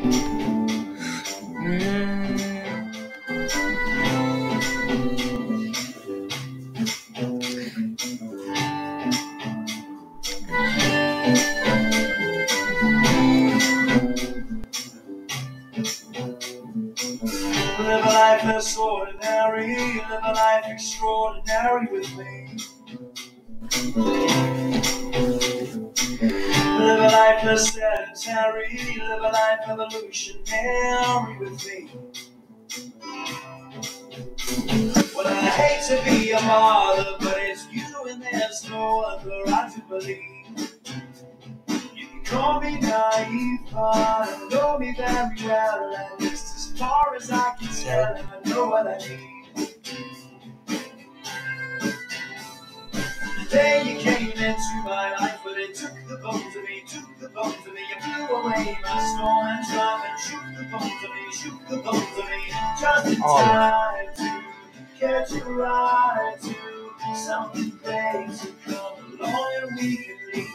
Live a life less ordinary, live a life extraordinary with me. Live a life less sedentary, live a life evolutionary with me. Well, I hate to be a martyr, but it's you and there's no other I do believe. You can call me naive, but you know me very well, at least as far as I can tell, and I know what I need. The day you came into my life, but it took the bones of me, took the bones of me. You blew away my storm and drive and shook the bones of me, shook the bones of me. Just in time to catch a ride to something great to come along and we can leave.